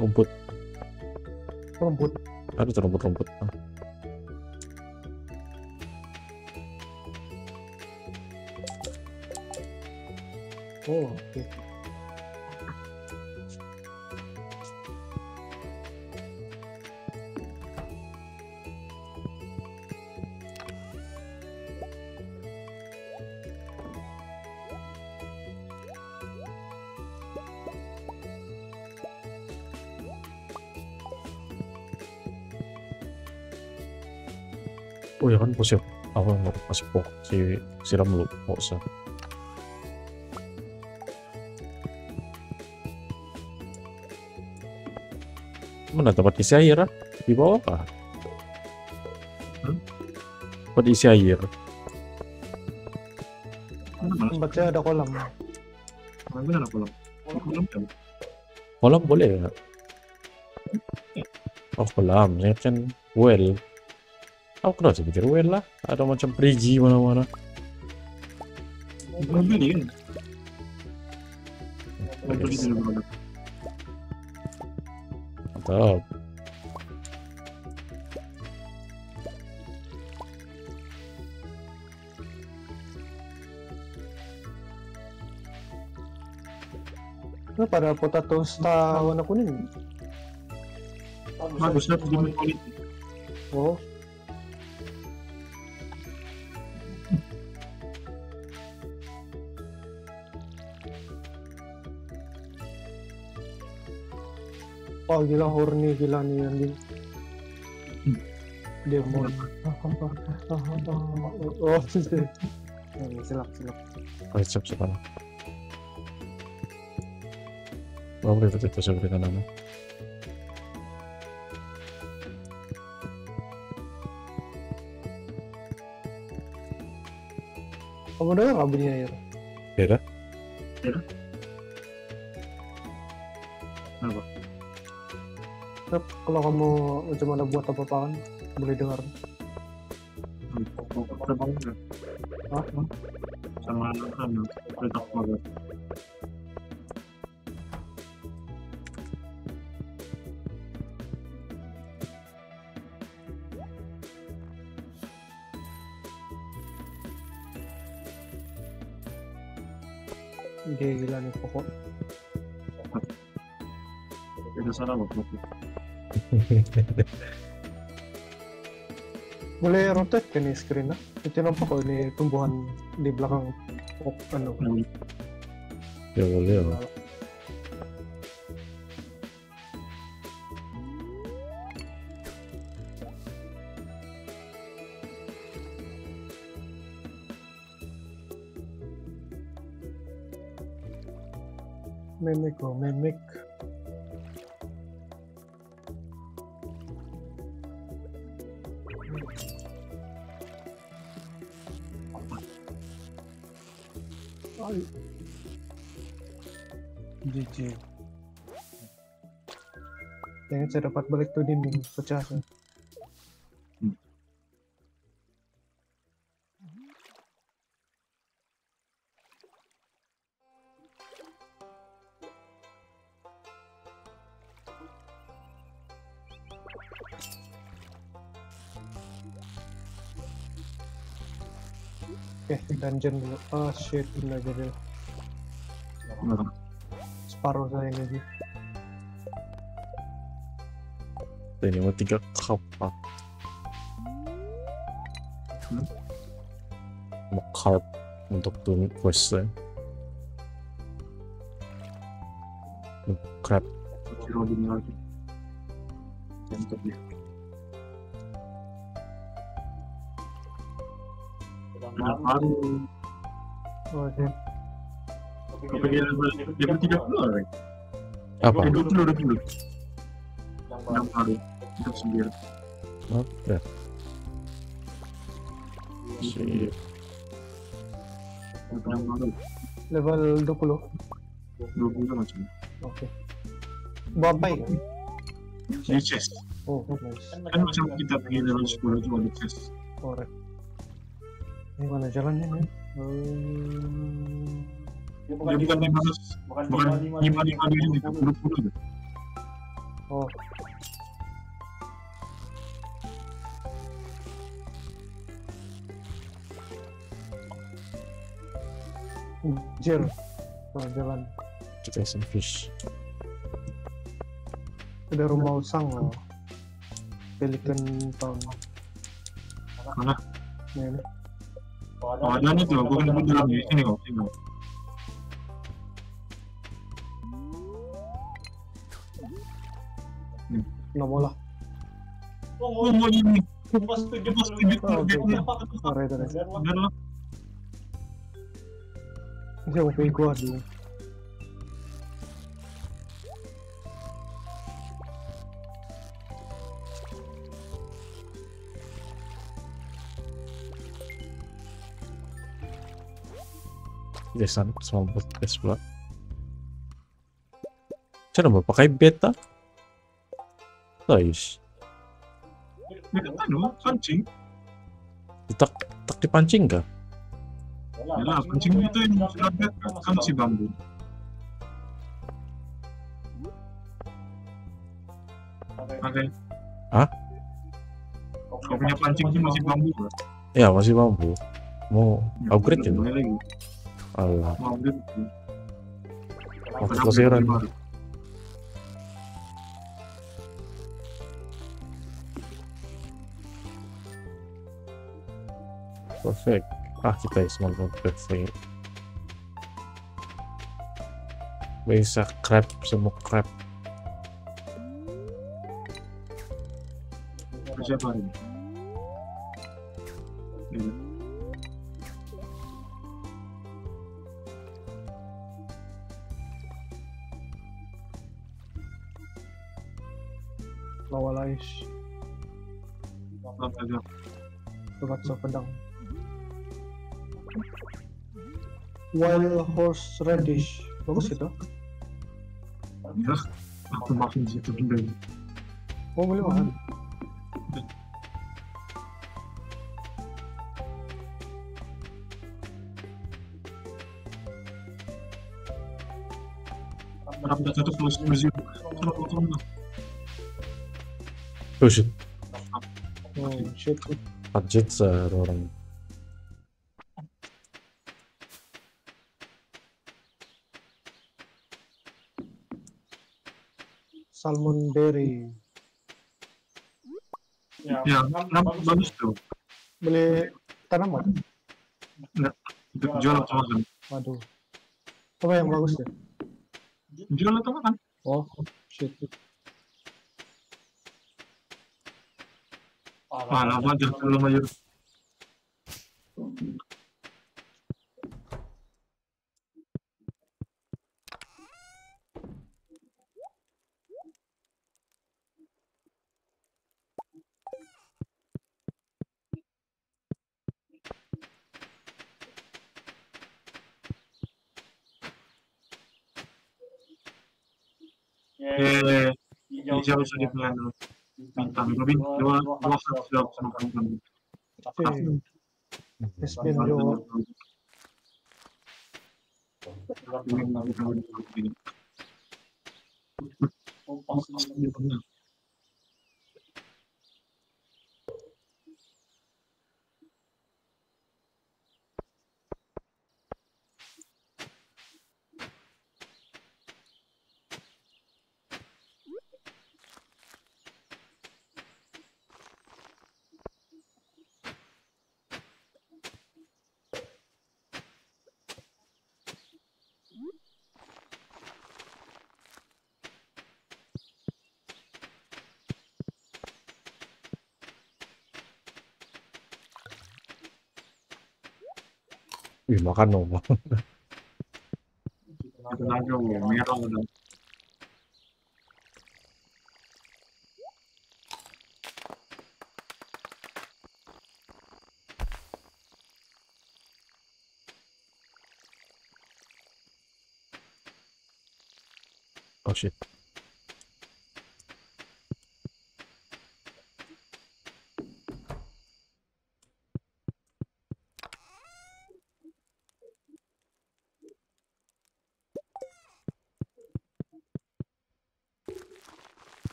rumput. Rumput. Ada tuh rumput-rumput. Oh, oke. Oh ya kan posisi apa nggak masih pok siram dulu nggak usah. Mana tempat isi air di bawah kah? Tempat isi air. Tempatnya ada kolam. Mana ada kolam? Kolam kan? Kolam boleh ya? Oh kolam, saya kan well. Aku kenapa sih pikir well lah, ada macam perigi mana-mana. Belum beli kan? Belum beli Yes. dulu. Mantap. Ini pada potato star warna kuning. Bagus lah di kualitas. Oh, wah gila horny gila nih anjing. Demon. Oh, silap. Oh, siap sekarang. Oh, boleh itu seperti nama. Kamu dengar nggak bunyi air? Beda? Kenapa? Yap, kalau kamu macam mana buat apa-apaan, boleh dengar. Ada bangun nggak? Hah? Sama anak-anak. Letak banget. Gila nih pokok. Ada salah loh. Boleh rotate kan nih screen-nya? Itu nampak kok ini tumbuhan di belakang anu. Ya boleh ya. Memek. Ay. GG. Kayaknya saya dapat balik tuh dinding pecah. Oke, dungeon dulu. Oh shit, ini aja deh. Separuh saya lagi. Ini mau 3 kapak. Mau carp untuk tuh quest-nya. Crab. Rolling lagi. Untuk dia. Baru. Oh shit. Kepikiran level 30 orang. Apa? Level 20 udah. Yang baru. Untuk 9. Oke. Sip. Yang baru. Level 20. 20 macam. Oke. Buat apa ya? Di chest. Oh, nice. Kan macam kita pergi level 10 cuma di chest. Korek. Ini mana jalannya nih? Dia bukan 500. Bukan 5 itu 20. Oh, Jir. Oh, jalan. Kita isen fish. Ada rumah usang loh. Pelikan Town. Mana? Ini. Oh, ada nih tuh, gue kan dalam di sini kok. Sini. Nggak mau lah. Oh, mau ini. Pas Oh, tujuh oke. Alright. Bener lah. Ini mau pilih gua dulu. Desan sama podcast pula. Cara mau pakai beta? Guys, Anu, pancing. tak dipancing kah? Yalah, pancing itu yang sudah bed kan si bambu. Oke. Hah? Kau punya pancing itu masih bambu kan? Ya masih mampu. Mau upgrade juga? Boleh lagi. Allah, Mau upgrade. waktu Kenapa kesiran. baru? Perfect. Kita small perfect. Bisa crab, semua crab. Siapa ini? Ini. Lawalais. Apa aja? Tempat sa pedang. Wild horse radish. Bagus itu. Ya, aku makin situ dulu. Oh, boleh makan. Berapa satu plus museum? Kalau potong lah. Oh shit, Oh, shit. 4 jets orang. Salmon berry. Ya, kenapa bagus tuh? Beli tanaman. Enggak, itu jual atau makan? Waduh. Apa yang bagus deh? Jual atau makan? Oh, shit. Wah, lama aja belum aja. Hijau sudah dengan bintang lebih dua sudah sama kamu. Spin yo. Makan dong. Tenaga merah udah. Oh shit.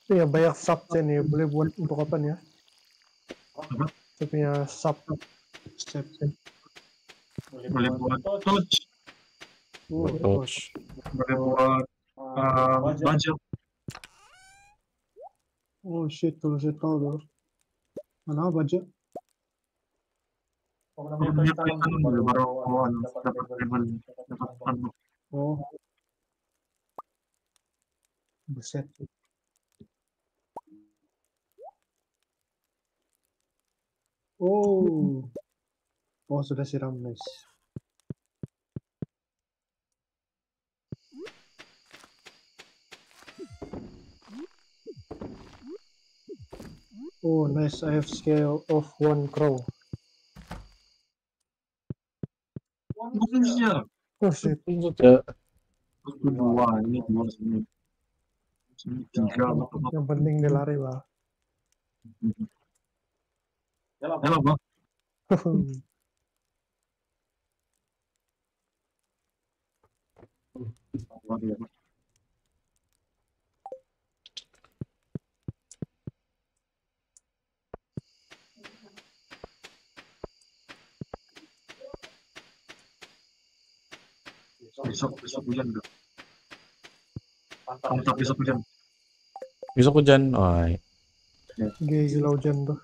Iya, banyak subnya nih. Boleh buat untuk apa nih ya? Apa? Saya punya sub. Step. Boleh buat touch, Buat Betul. touch. boleh buat budget. Oh shit, tuh saya tahu loh. Mana budget? Kalau punya kaitan boleh baru dapat level, dapat unlock. Oh, buset. Oh, oh sudah siram guys. Oh, nice. I have scale of 1 crow. Bukan sejarah. Oh shit. Ya, Itu dua, ini dua sini. Sini tiga. Yang penting dia lari lah. Ya lah, Bang. Besok hujan udah. Mantap besok hujan. besok hujan. Oh, Gila hujan tuh.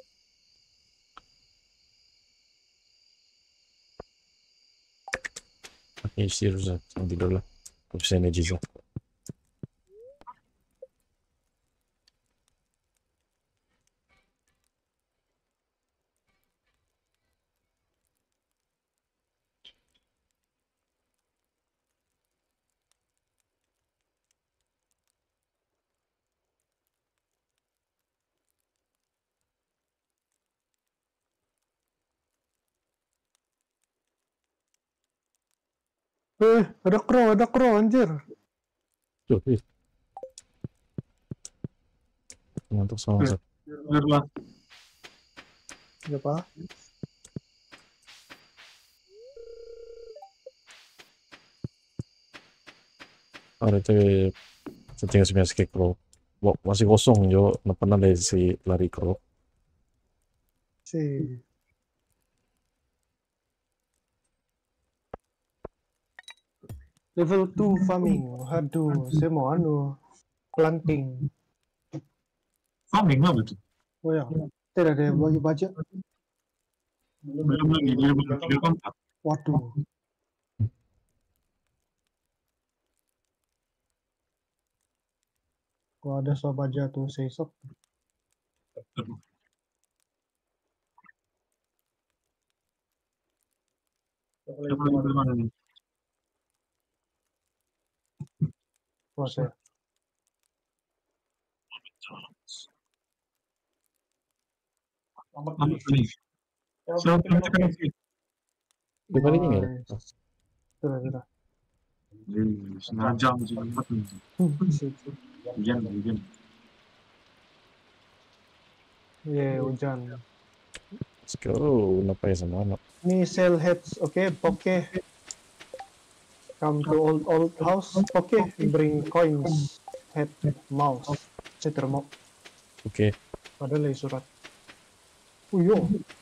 oke, serius lah. Tidur lah. Terus energi lah. Ada crow anjir. Tuh, ngantuk sama satu. Biar lah. Apa? Ada itu setting sebenarnya skip crow. Masih kosong jo, nggak pernah deh si lari crow. Si. Level 2 farming. Aduh, saya mau planting. Farming lah betul. Oh ya, tidak ada yang bagi budget. Belum lagi, dia belum 3/4. Waduh. Kalau ada soal budget tuh sesok. Siapa lagi belum ada nih? Proses. Lambat nih. Siapa yang tekan sih? Di palingnya nggak? Sudah. Setengah jam sih lambat nih. Hujan. Iya, hujan. Let's go. Kenapa ya sama anak? Ini sell heads, oke, Poke. Come to old house, Poke. Bring coins, head, mouse. Saya termau. Oke. Ada lagi surat. Yo.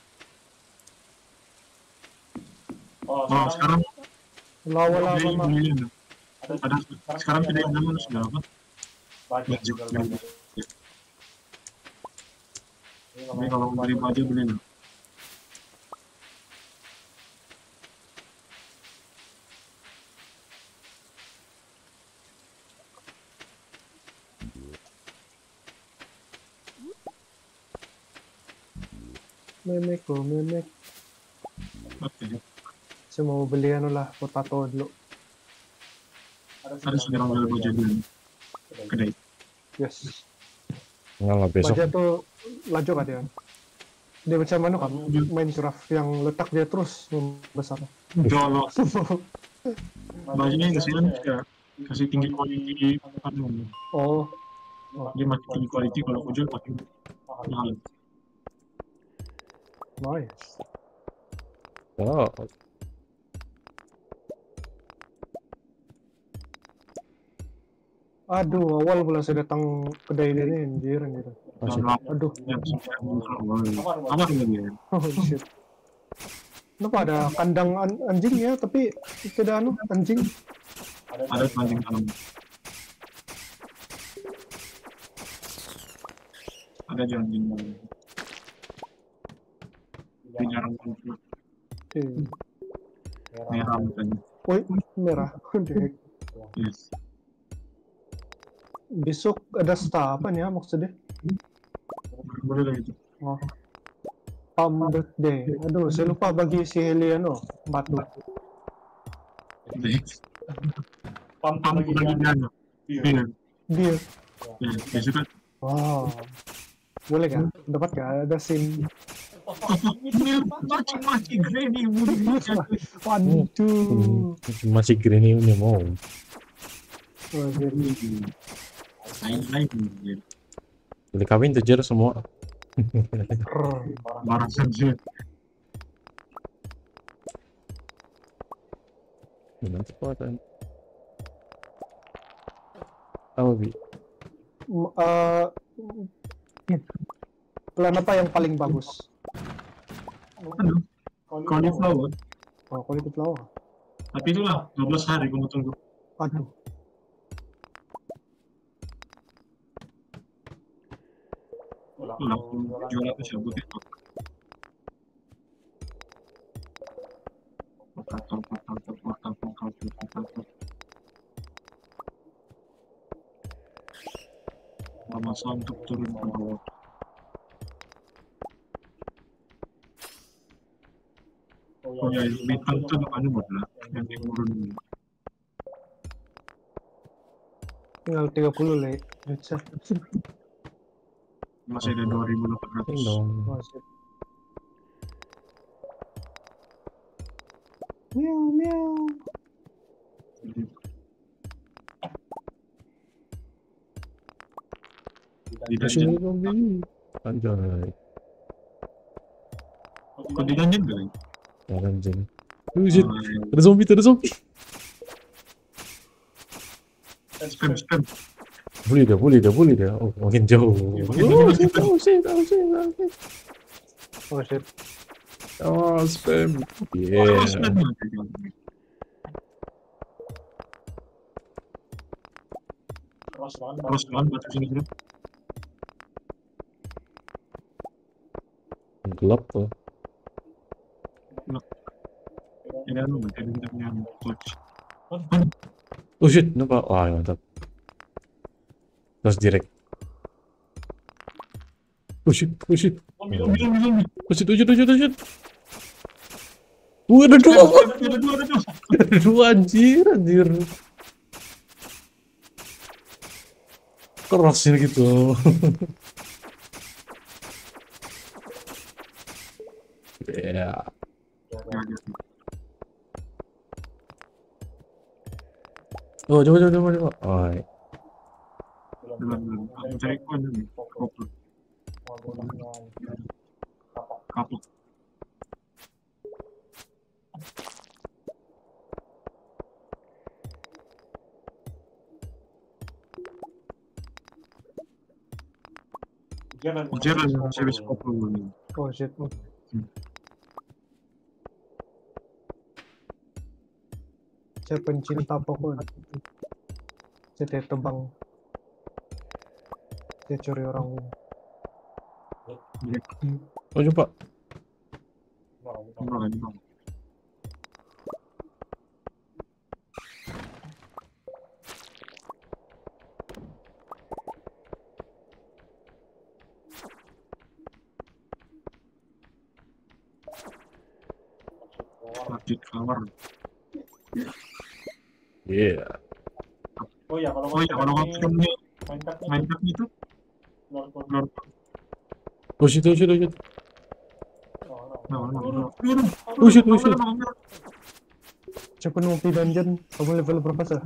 Oh, sekarang Lawala beli- mama. beli- ada sekarang tidak ada mana sudah apa? Budget. Tapi kalau mau beli baju beli lah. Memek. Oke. Saya mau beli potato dulu. Ada sudah ambil baju dulu. Kedai. Yes. Nggak lah besok. Baja tuh laju kan dia. Dia macam mana kan Minecraft yang letak dia terus membesar. Kalau bajunya kasihan ya kasih tinggi quality anu. Oh, Dia makin tinggi quality kalau aku jual makin mahal. nice. Oh, Aduh, awal pula saya datang kedai ini anjir anjir. Masih. Aduh. Jam 9 kamar lagi ya. Oh shit. Kenapa ada kandang anjing ya, tapi tidak anjing. Ada anjing dalam. Ada anjing dalam. Jarang merah mukanya. Woi, merah. Dek. Yes. Besok ada apa ya maksudnya? Boleh lah itu. Oh. Palm birthday. Aduh, saya lupa bagi si Heliano batu. Pam bagi dia. Iya. Dia. Ya, besok kan. Wow. Boleh kan? Dapat gak? Ada SIM. Macam granny Waduh. Masih green ini mau. lain Boleh kawin tuh Jer semua. marah saja. Nanti kuatan. Apa bi? Plan apa yang paling bagus? Aduh, cauliflower. Oh, cauliflower. Tapi itulah 12 hari kamu tunggu. Aduh. Langsung jual itu siapa itu? Masa untuk turun ke bawah. Oh ya, bintang itu depannya lah yang turun. Tinggal 30 lek. Masih ada 2.800. Dong. Masih. Miau miau. Di Masih dungeon. zombie. Anjay. Kok di dungeon gak? Ya anjing. Shit. Ada zombie, ada zombie. Spam. Boleh dah. Oh, makin jauh. Oh shit. Oh shit. Oh, spam. Oh, spam. Terus batu sini dulu. Gelap tuh. Ini anu, kita punya torch. Oh shit, nampak. Wah, mantap. Terus direct. Oh shit. Oh shit, ada dua. Ada dua anjir. Keras ini gitu. Ya. Oh, coba. Oh, Belum. Aku cari koin ini. Kapok. Jalan saya bisa koplo ini. Oh shit. Saya pencinta pohon. Saya tebang. Saya curi orang. oh coba. Bang. Lanjut kamar. Yeah. Oh ya, kalau Kalau kamu Minecraft itu Oh shit. no. Oh shit. Saya penuh di dungeon. Kamu level berapa sih?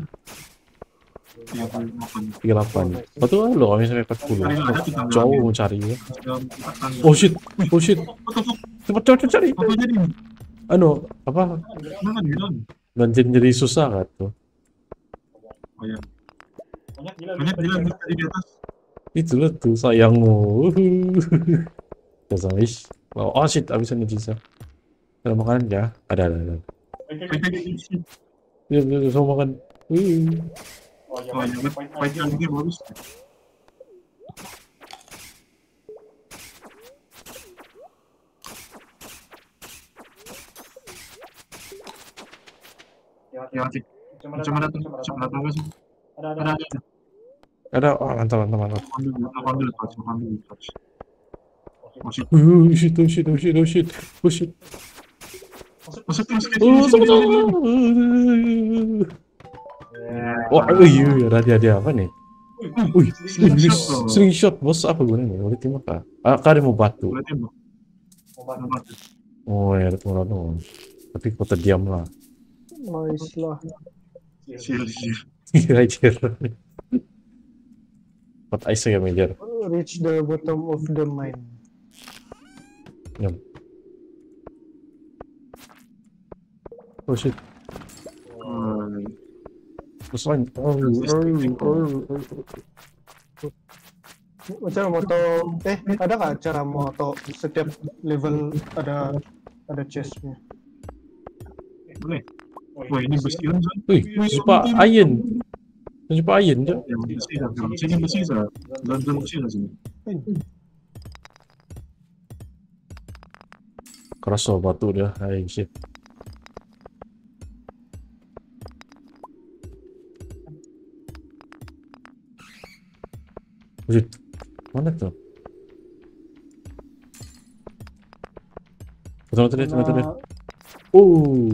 38. Betul lo kami sampai 40. Jauh mau cari ya. Oh, Oh shit. Cepat cari. apa jadi? Anu, apa? Mana di dalam? Dungeon jadi susah kan tuh. Oh ya. Banyak bilang tadi di atas. Itulah tuh sayangmu. Sama ish. Oh shit, abisan nih Jisa. Ada makanan ya? Ada. Ya, sama makan. Oh ya, fight yang ini bagus. Ya, cik. Macam mana sih? Ada. Ada, oh mantap. Ambil touch. Masih Oh shit. masuk. Oh, sama. Oh iya, ada apa nih? Wih, slingshot, bos apa gunanya? Boleh tembak kah? Kak ada mau batu. Boleh tembak. Oh ya, ada dong. Tapi kau terdiam lah. Nice lah. Sil. Ajar. Pot ice ya mejar. Reach the bottom of the mine. Yum. Oh shit. Terus lain. Cara moto, ada nggak cara moto setiap level ada chestnya? Boleh. Wah, ini besi kan? Wih, sumpah iron. Sumpah iron je. Yang besi dah. Sini besi dah. Dan besi dah sini. Kerasa batu dia. Hai shit. Wujud. Mana tuh? Tunggu. Oh.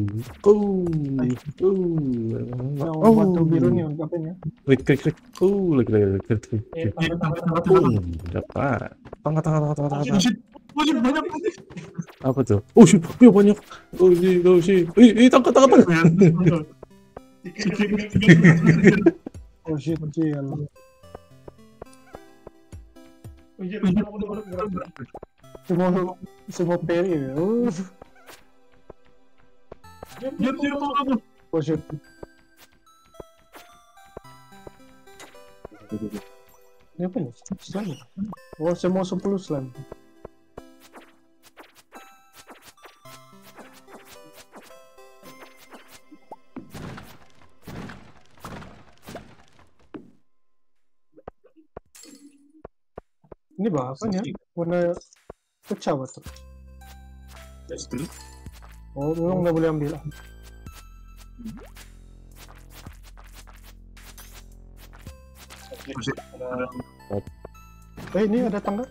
Yang batu birunya apanya? Klik. Lagi. Dapat. Tengah. Banyak. Apa tuh? Oh shit, ya banyak. Oh shit. Tangkap. Oh shit, kecil. Semua peri ya. Oh shit. Ini apa nih? Slime. Oh, semua 10 slime. Ini bahasanya warna pecah batu. Oh, memang nggak boleh ambil. Ini ada tangga.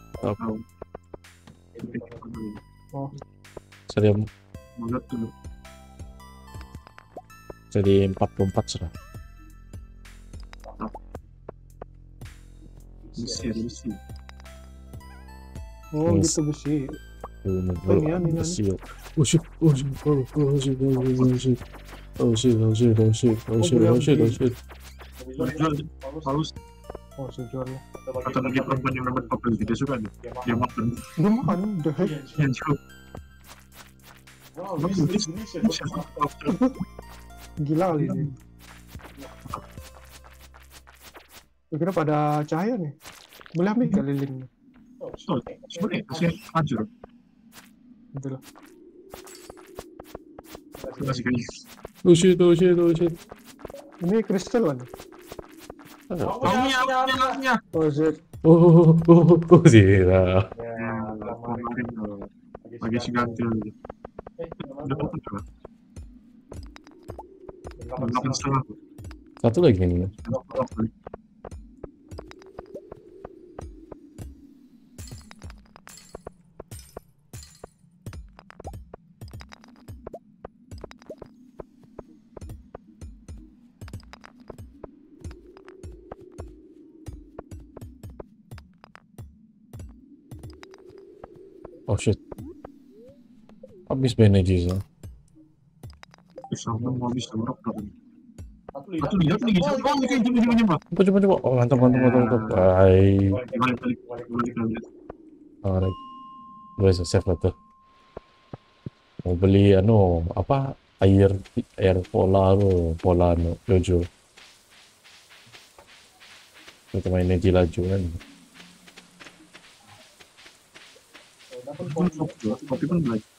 Oh, Jadi Melihat dulu. jadi 44 sudah. Besi. oh Yes. gitu besi. Ini Ini. shit. Oh shit. Paus. Oh, sejualnya. Atau lagi perempuan yang rambut papel tidak suka nih. Dia makan. Dia makan, the heck. Yang cukup. Gila kali ini. Kira pada cahaya nih. Boleh ambil kali linknya. Sebenarnya kasih hancur. Gitu lah. Kasih kayak Oh shit. Ini kristal kan? Punya. Oh shit. Zira. Kemarin lagi si gantil. Udah dapat juga. 8,5. Satu lagi nih. Oh shit. Habis bandages lah. Sama mau habis berapa kan? Satu lihat nih, oh ini kayak gini Mbak. Coba. Oh mantap. Bye. Balik lagi. Alright. Gue save lah tuh. Mau beli apa air pola Jojo. Kita main energi laju kan. Kopi pun belajar.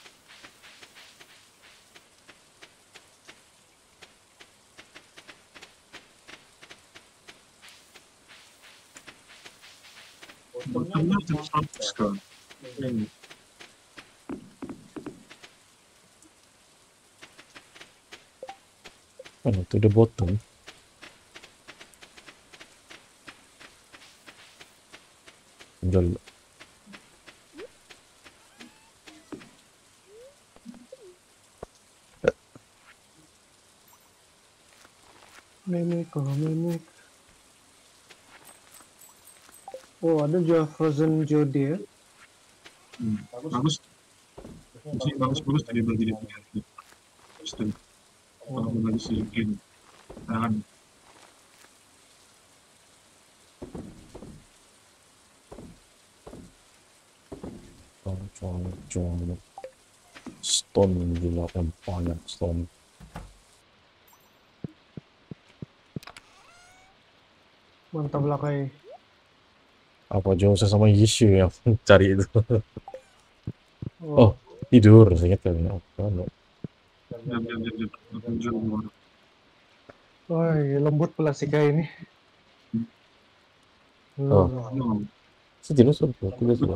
Bottomnya jam 100 kan. Ini. Mana to the bottom? Jual. Mimic. Oh, ada juga frozen jode ya. Bagus. Masih bagus tadi bagi dia punya. Sistem. Kalau lagi sedikit. Tahan. Cuang. Stone juga yang banyak stone. Mantap lah kayak. Apa jauh sama Yishu yang cari itu? Oh, Tidur saya ingat kan. Jam. woi, lembut pula sih kayak ini. Oh. No. Saya tidur sudah.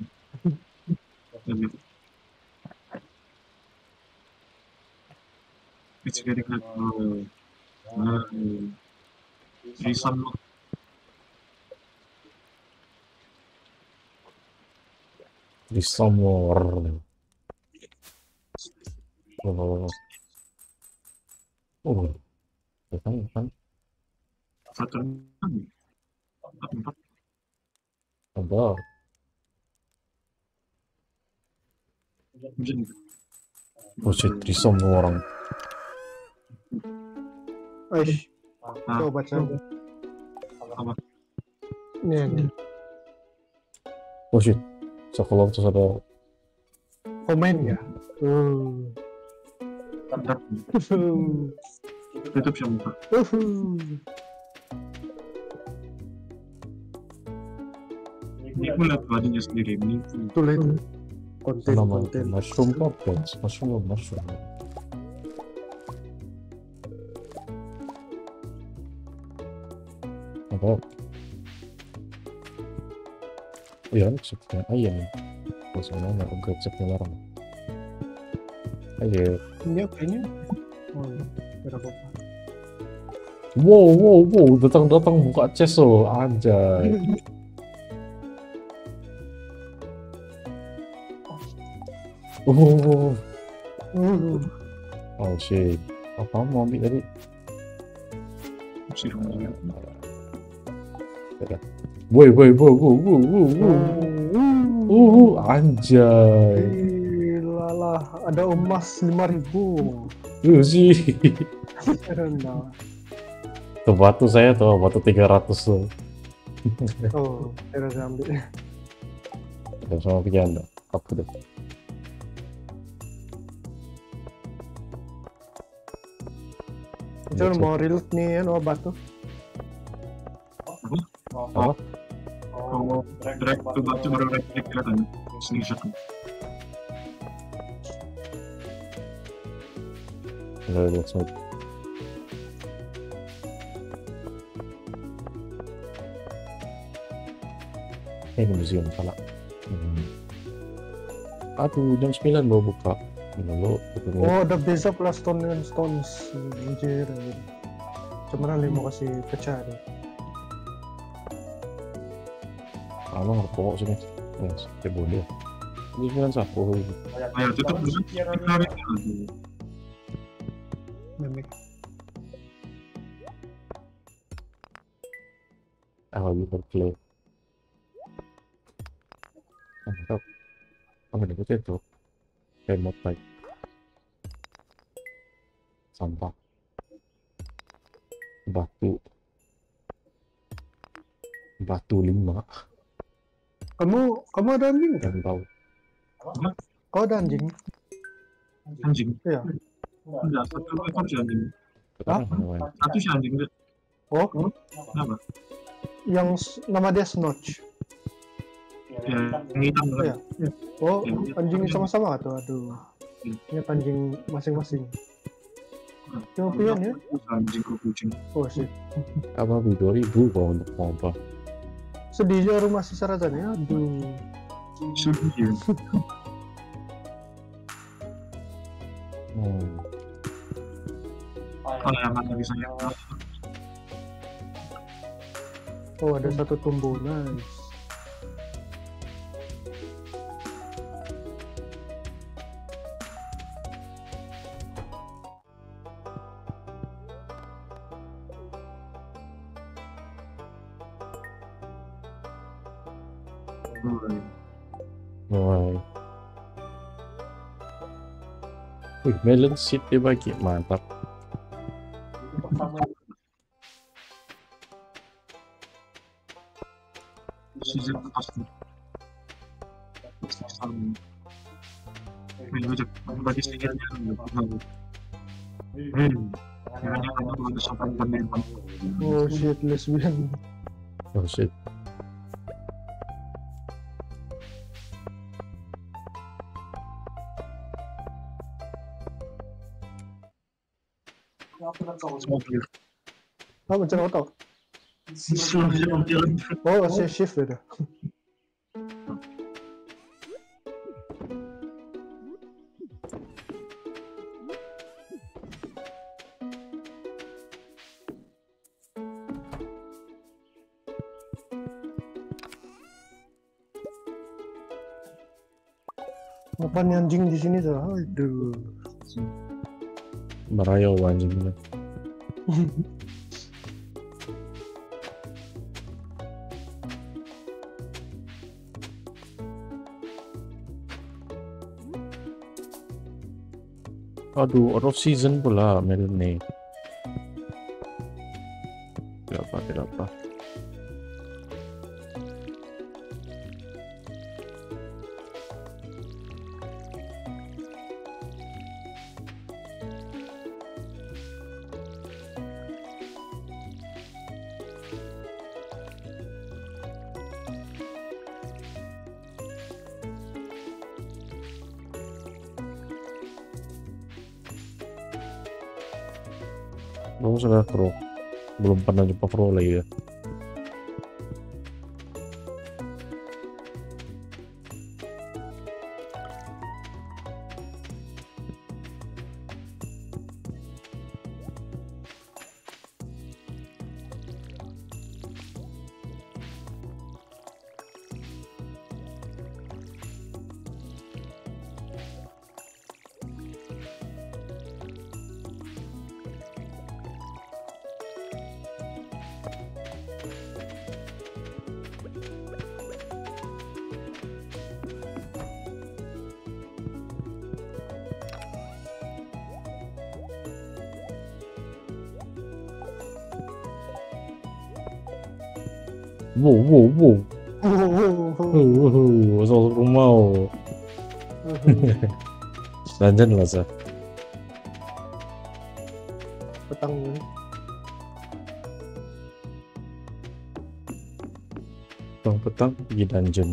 It's getting like reason Di somewhere. Oh, kan. satu Ada. Oh shit, di somewhere orang. Aish, coba. Apa? Nih. Oh shit, sekolah terus ada. Komen ya. Tutup siya muka. Ini pun lihat badannya sendiri. Tulis konten. Mushroom puppets, mushroom. Apa? Iya, sepertinya ayam. Maksudnya upgrade seknya larang. Ayo. Ini kayaknya. Oh, berapa? Wow, datang buka chest lo, anjay. Oh shit, apa mau ambil tadi? Boy, anjay. Gila lah, ada emas 5.000. Sih. Rendah. Tuh batu saya tuh, batu 300 tuh. Oh, saya udah ambil. Udah sama pikiran dah, apa deh. Jangan mau reload nih ya, batu. Apa? Kalau drag ke batu baru drag kelihatan. Screenshot. Udah lihat semua. Ini museum salah. Aduh, jam 9 mau buka. Lalu, oh, ada beza plus stone and stones. Anjir. Cuman mau kasih pecah deh. Abang harus pokok sini. Yes, dia boleh. Ini 9 sapu. Ayo, tutup dulu. Ditarik lagi. Mimik. Lagi berplay. Mantap. Apa nih itu? Remote type. Sampah. Batu 5. Kamu ada anjing? Yang tahu. Kau ada anjing? Anjing. Iya. Enggak, satu ekor si anjing. Sekarang main. Satu si anjing. Oh, Kenapa? nama dia Snatch. Ya, yang hitam kan? Iya. Oh, Yang anjingnya hitam. sama-sama tuh. Aduh. Iya. Ini anjing masing-masing. Cuma punya ya? Anjing ke kucing. Oh sih. Apa 2000 kok untuk pompa. Sedihnya rumah si Sarazan ya. Aduh. Sedih ya. Kayangan lagi saya. Oh, ada satu tumbuh. Nice. Wah. Wih, melon seed dia bagi, mantap. Season pasti. Ini aja bagi sedikit ya. Jangan kamu ada sopan penembak. Oh shit, lesbian. Oh shit. Mobil. Oh, mencari auto. Oh, saya shift itu. Apa nih anjing di sini tuh? Aduh. Merayau anjingnya. Aduh, out of season pula melon nih. Tidak apa. Belum sudah pro. Belum pernah jumpa pro lagi ya. Wow. Asal rumah. Dungeon lah sah. Petang ini. Petang pergi dungeon.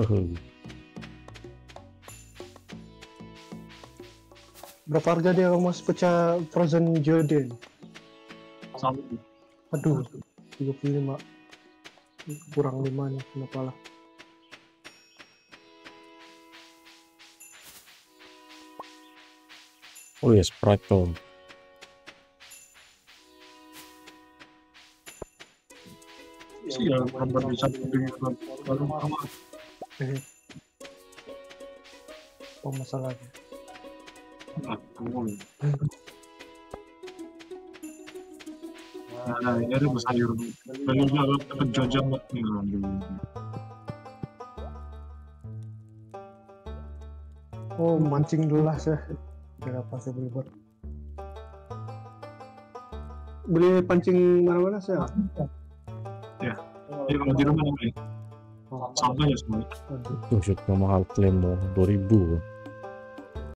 Berapa harga dia mas pecah Frozen Jordan? Sama. Aduh, 35. Kurang 5 nih, kenapa lah? Oh ya, Sprite tuh. Iya, gambar bisa dengan baru sama. Apa masalahnya? Nah, ini ada sayur. Sayurnya agak penjajah banget nih. Oh, mancing dulu lah saya. Berapa saya beli buat? Beli pancing mana-mana saya? Ya, kalau di rumah nih. Sama ya semua. Aduh. Tuh, shoot mahal claim 2000.